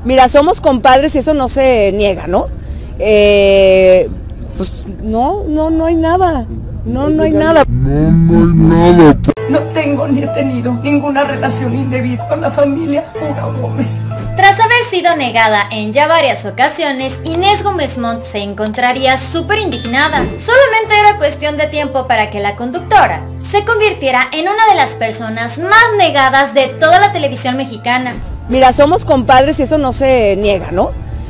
Mira, somos compadres y eso no se niega, ¿no? Pues no hay nada. No hay nada. No tengo ni he tenido ninguna relación indebida con la familia Puga Gómez. Tras haber sido negada en ya varias ocasiones, Inés Gómez Mont se encontraría súper indignada. Solamente era cuestión de tiempo para que la conductora se convirtiera en una de las personas más negadas de toda la televisión mexicana. Mira, somos compadres y eso no se niega, ¿no?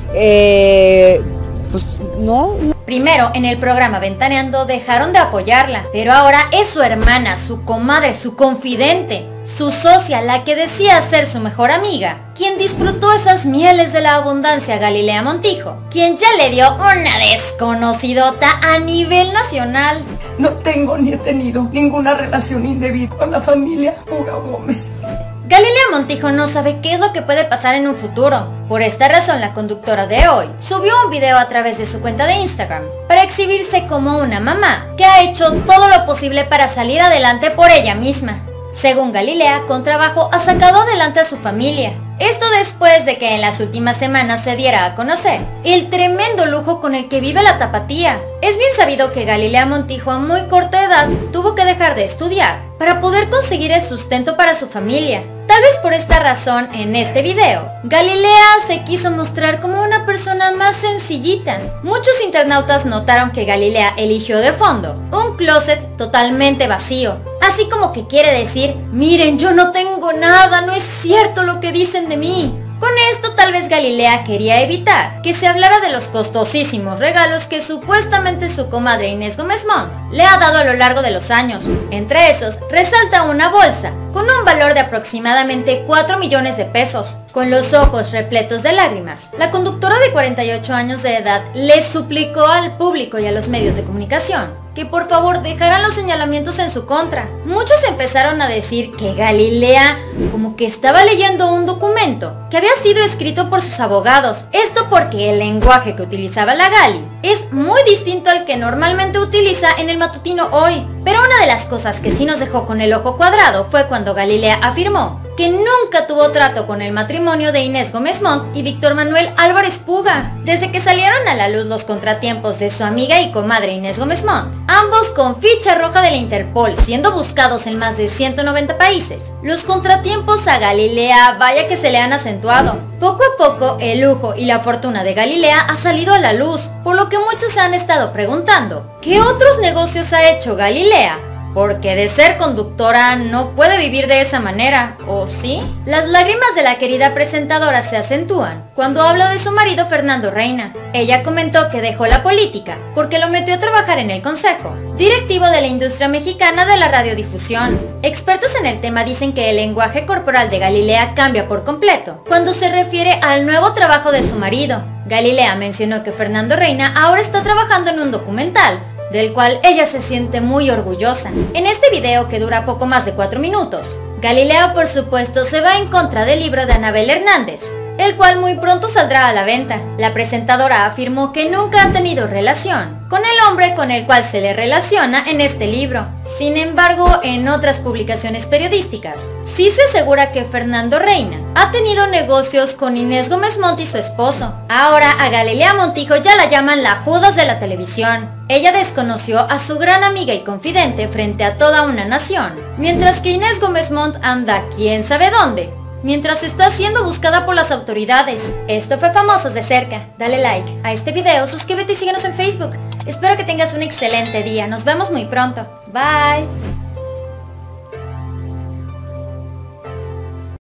Pues no. Primero, en el programa Ventaneando dejaron de apoyarla, pero ahora es su hermana, su comadre, su confidente, su socia, la que decía ser su mejor amiga, quien disfrutó esas mieles de la abundancia, Galilea Montijo, quien ya le dio una desconocidota a nivel nacional. No tengo ni he tenido ninguna relación indebida con la familia Puga Gómez. Galilea Montijo no sabe qué es lo que puede pasar en un futuro. Por esta razón, la conductora de hoy subió un video a través de su cuenta de Instagram para exhibirse como una mamá que ha hecho todo lo posible para salir adelante por ella misma. Según Galilea, con trabajo ha sacado adelante a su familia. Esto después de que en las últimas semanas se diera a conocer el tremendo lujo con el que vive la tapatía. Es bien sabido que Galilea Montijo a muy corta edad tuvo que dejar de estudiar para poder conseguir el sustento para su familia. Tal vez por esta razón, en este video, Galilea se quiso mostrar como una persona más sencillita. Muchos internautas notaron que Galilea eligió de fondo un closet totalmente vacío, así como que quiere decir, miren, yo no tengo nada, no es cierto lo que dicen de mí. Con esto tal vez Galilea quería evitar que se hablara de los costosísimos regalos que supuestamente su comadre Inés Gómez Mont le ha dado a lo largo de los años. Entre esos, resalta una bolsa con un valor de aproximadamente 4 millones de pesos. Con los ojos repletos de lágrimas, la conductora de 48 años de edad le suplicó al público y a los medios de comunicación que por favor dejaran los señalamientos en su contra. Muchos empezaron a decir que Galilea como que estaba leyendo un documento que había sido escrito por sus abogados. Esto porque el lenguaje que utilizaba la Gali es muy distinto al que normalmente utiliza en el matutino Hoy. Pero una de las cosas que sí nos dejó con el ojo cuadrado fue cuando Galilea afirmó que nunca tuvo trato con el matrimonio de Inés Gómez Mont y Víctor Manuel Álvarez Puga. Desde que salieron a la luz los contratiempos de su amiga y comadre Inés Gómez Mont, ambos con ficha roja de la Interpol, siendo buscados en más de 190 países, los contratiempos a Galilea vaya que se le han acentuado. Poco a poco, el lujo y la fortuna de Galilea ha salido a la luz, por lo que muchos se han estado preguntando, ¿qué otros negocios ha hecho Galilea? Porque de ser conductora no puede vivir de esa manera, ¿o sí? Las lágrimas de la querida presentadora se acentúan cuando habla de su marido Fernando Reina. Ella comentó que dejó la política porque lo metió a trabajar en el Consejo Directivo de la industria mexicana de la radiodifusión. Expertos en el tema dicen que el lenguaje corporal de Galilea cambia por completo cuando se refiere al nuevo trabajo de su marido. Galilea mencionó que Fernando Reina ahora está trabajando en un documental del cual ella se siente muy orgullosa. En este video, que dura poco más de 4 minutos, Galilea por supuesto se va en contra del libro de Anabel Hernández, el cual muy pronto saldrá a la venta. La presentadora afirmó que nunca ha tenido relación con el hombre con el cual se le relaciona en este libro. Sin embargo, en otras publicaciones periodísticas, sí se asegura que Fernando Reina ha tenido negocios con Inés Gómez Mont y su esposo. Ahora a Galilea Montijo ya la llaman la Judas de la televisión. Ella desconoció a su gran amiga y confidente frente a toda una nación, mientras que Inés Gómez Mont anda quién sabe dónde, mientras está siendo buscada por las autoridades. Esto fue Famosos de Cerca. Dale like a este video, suscríbete y síguenos en Facebook. Espero que tengas un excelente día. Nos vemos muy pronto. Bye.